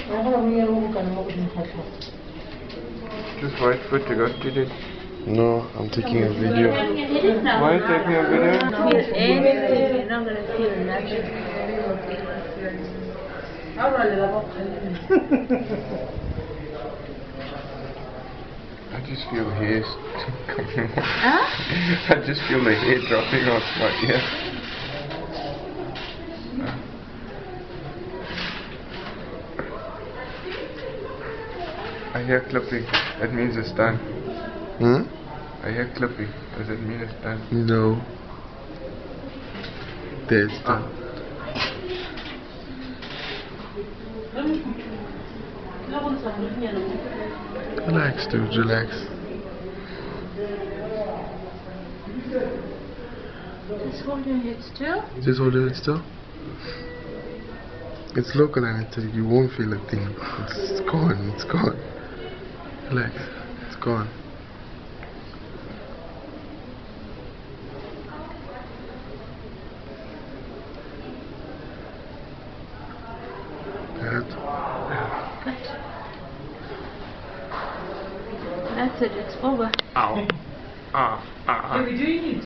Just wait for it to go to it. No, I'm taking a video. Why are you taking a video? Feel anything, you're not gonna feel nothing. I just feel hairs coming off. Huh? I just feel the hair dropping off my ear. I hear clipping. That means it's done. I hear clipping. Does that mean it's done? No. That's done. Relax, dude, relax. Just holding it still. Just hold it still. It's local anesthetic, you won't feel a thing. It's gone, it's gone. Relax, it's gone. That's it, it's over. Ow. Ah, ah, ah.